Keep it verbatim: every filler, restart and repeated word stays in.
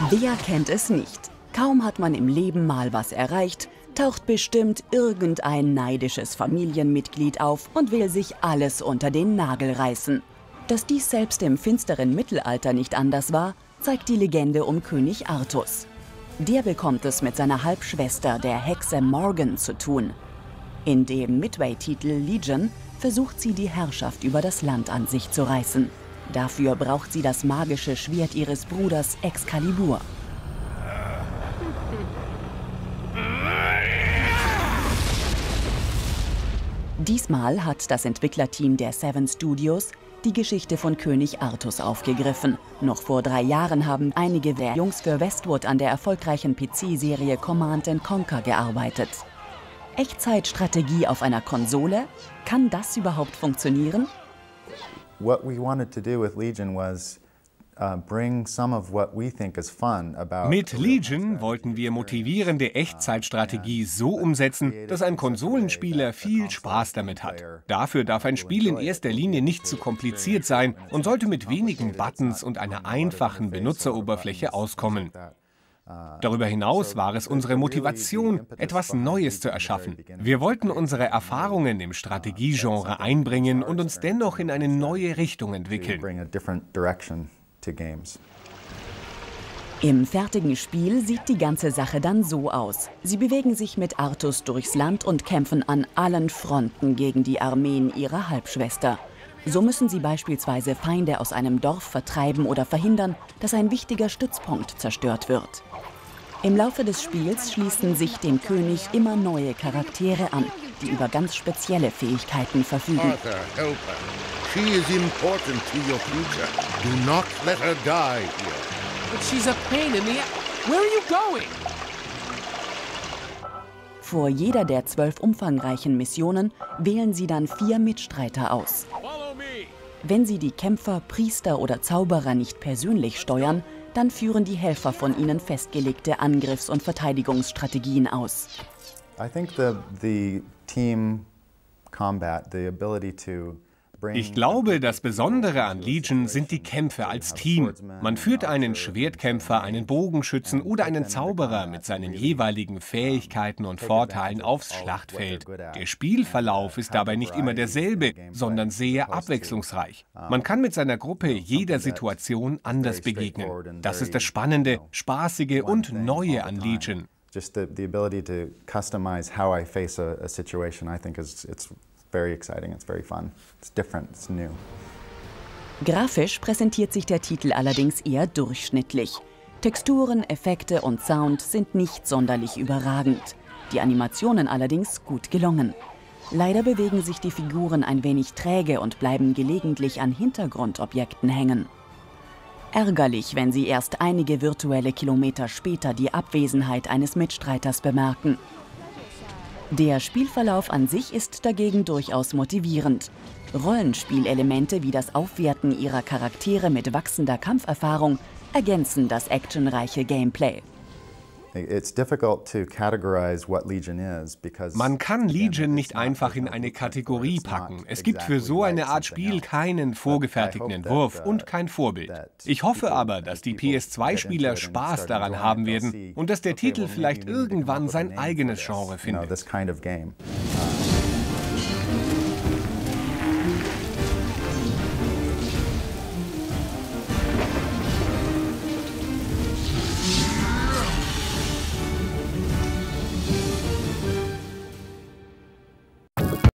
Wer kennt es nicht? Kaum hat man im Leben mal was erreicht, taucht bestimmt irgendein neidisches Familienmitglied auf und will sich alles unter den Nagel reißen. Dass dies selbst im finsteren Mittelalter nicht anders war, zeigt die Legende um König Artus. Der bekommt es mit seiner Halbschwester, der Hexe Morgan, zu tun. In dem Midway-Titel Legion versucht sie, die Herrschaft über das Land an sich zu reißen. Dafür braucht sie das magische Schwert ihres Bruders Excalibur. Diesmal hat das Entwicklerteam der Seven Studios die Geschichte von König Artus aufgegriffen. Noch vor drei Jahren haben einige der Jungs für Westwood an der erfolgreichen P C-Serie Command and Conquer gearbeitet. Echtzeitstrategie auf einer Konsole? Kann das überhaupt funktionieren? What we wanted to do with Legion was uh, bring some of what we think is fun about. Mit Legion wollten wir motivierende Echtzeitstrategie so umsetzen, dass ein Konsolenspieler viel Spaß damit hat. Dafür darf ein Spiel in erster Linie nicht zu kompliziert sein und sollte mit wenigen Buttons und einer einfachen Benutzeroberfläche auskommen. Darüber hinaus war es unsere Motivation, etwas Neues zu erschaffen. Wir wollten unsere Erfahrungen im Strategiegenre einbringen und uns dennoch in eine neue Richtung entwickeln. Im fertigen Spiel sieht die ganze Sache dann so aus. Sie bewegen sich mit Artus durchs Land und kämpfen an allen Fronten gegen die Armeen ihrer Halbschwester. So müssen sie beispielsweise Feinde aus einem Dorf vertreiben oder verhindern, dass ein wichtiger Stützpunkt zerstört wird. Im Laufe des Spiels schließen sich dem König immer neue Charaktere an, die über ganz spezielle Fähigkeiten verfügen. Arthur, help her. She is important to your future. Do not let her die here. But she's a pain in the... Where are you going? Vor jeder der zwölf umfangreichen Missionen wählen sie dann vier Mitstreiter aus. Wenn sie die Kämpfer, Priester oder Zauberer nicht persönlich steuern, dann führen die Helfer von ihnen festgelegte Angriffs- und Verteidigungsstrategien aus. I think the, the team combat, the ability to Ich glaube, das Besondere an Legion sind die Kämpfe als Team. Man führt einen Schwertkämpfer, einen Bogenschützen oder einen Zauberer mit seinen jeweiligen Fähigkeiten und Vorteilen aufs Schlachtfeld. Der Spielverlauf ist dabei nicht immer derselbe, sondern sehr abwechslungsreich. Man kann mit seiner Gruppe jeder Situation anders begegnen. Das ist das Spannende, Spaßige und Neue an Legion. Just the, the ability to customize how I face a, a situation, I think is it's very exciting, it's very fun, it's different, it's new. Grafisch präsentiert sich der Titel allerdings eher durchschnittlich. Texturen, Effekte und Sound sind nicht sonderlich überragend. Die Animationen allerdings gut gelungen. Leider bewegen sich die Figuren ein wenig träge und bleiben gelegentlich an Hintergrundobjekten hängen. Ärgerlich, wenn sie erst einige virtuelle Kilometer später die Abwesenheit eines Mitstreiters bemerken. Der Spielverlauf an sich ist dagegen durchaus motivierend. Rollenspielelemente wie das Aufwerten ihrer Charaktere mit wachsender Kampferfahrung ergänzen das actionreiche Gameplay. Man kann Legion nicht einfach in eine Kategorie packen. Es gibt für so eine Art Spiel keinen vorgefertigten Entwurf und kein Vorbild. Ich hoffe aber, dass die P S zwei Spieler Spaß daran haben werden und dass der Titel vielleicht irgendwann sein eigenes Genre findet.